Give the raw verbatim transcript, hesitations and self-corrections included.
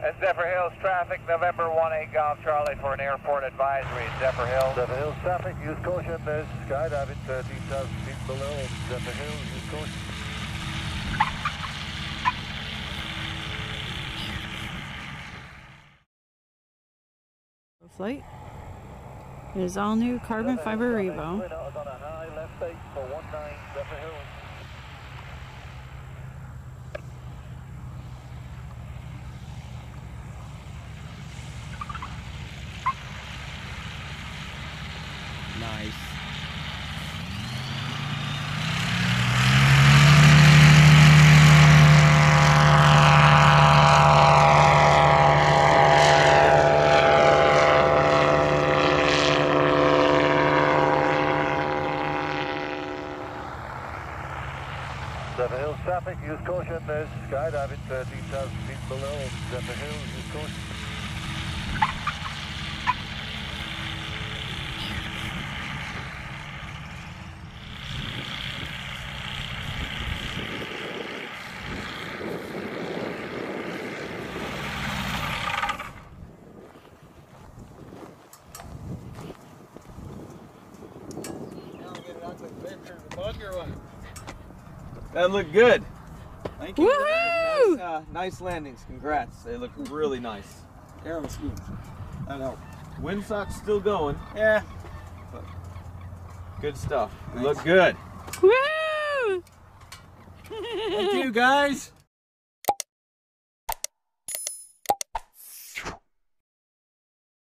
That's Zephyr Hills traffic, November one eight Golf Charlie for an airport advisory at Zephyr Hills. Zephyr Hills traffic, use caution. There's skydiving thirteen thousand feet below. Zephyr Hills, use caution. Flight. It is all new carbon fiber Revo. On a high left base for one nine Zephyr Hills. Nice. Zephyr Hills traffic, use caution. There's skydiving thirteen thousand feet below. Zephyr Hills, use caution. That looked good. Thank you. Woohoo! Nice, uh, nice landings. Congrats. They look really nice. Aero smooth. That helped. Windsock's still going. Yeah. But good stuff. You Thanks. look good. Woo! Thank you, guys.